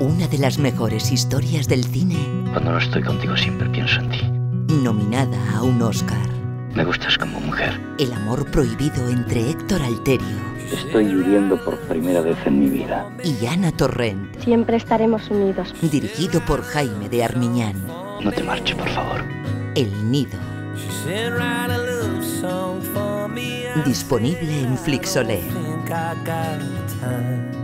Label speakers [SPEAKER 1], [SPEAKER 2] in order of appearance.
[SPEAKER 1] Una de las mejores historias del cine.
[SPEAKER 2] Cuando no estoy contigo siempre pienso en ti.
[SPEAKER 1] Nominada a un Oscar.
[SPEAKER 2] Me gustas como mujer.
[SPEAKER 1] El amor prohibido entre Héctor Alterio
[SPEAKER 2] Estoy viviendo por primera vez en mi vida.
[SPEAKER 1] y Ana Torrent.
[SPEAKER 3] Siempre estaremos unidos.
[SPEAKER 1] Dirigido por Jaime de Armiñán.
[SPEAKER 2] No te marches, por favor.
[SPEAKER 1] El Nido. Disponible en Flixolé.